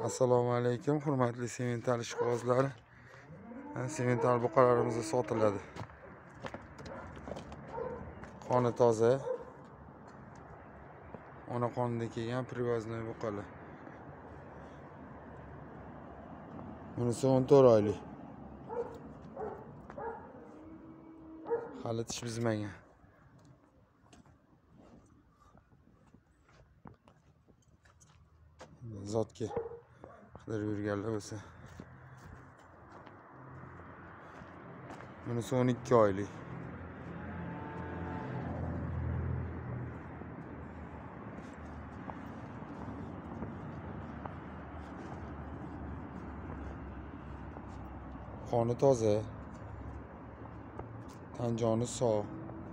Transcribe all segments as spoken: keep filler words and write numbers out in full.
Assalomu alaykum, hurmatli semental ishqibozlari. Semental buqalarimiz sotiladi. Qoni toza. Ona qonida kelgan привозной buqalar. Bunisi o'n to'rt oylik. Hali tish bizmagan. Zotga qidirib yurganlar bo'lsa. Bunisi o'n ikki oylik. Qoni toza. Tan joni sog'.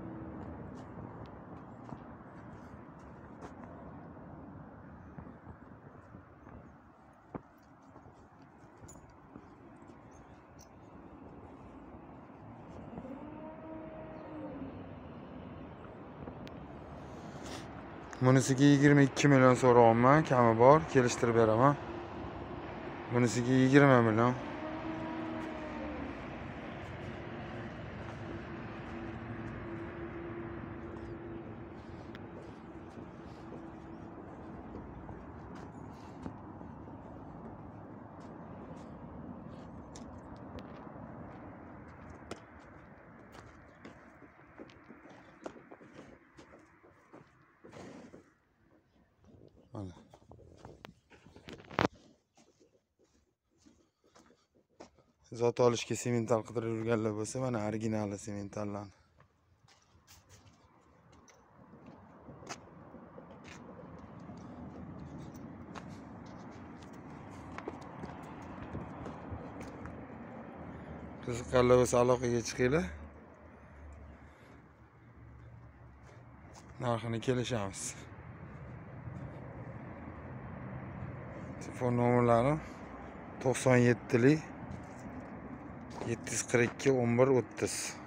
Bunisiga yigirma ikki million so'rayapman, kami bor, kelishtirib beraman. Bunisiga yigirma million. Mana. Zot olishga semental qidirib yurganlar bo'lsa, mana original sementallar. Qiziqqanlar bo'lsa aloqaga chiqinglar. Narxini kelishamiz. Telefon nomerlari to'qson yetti yetti yuz qirq ikki o'n bir o'ttiz.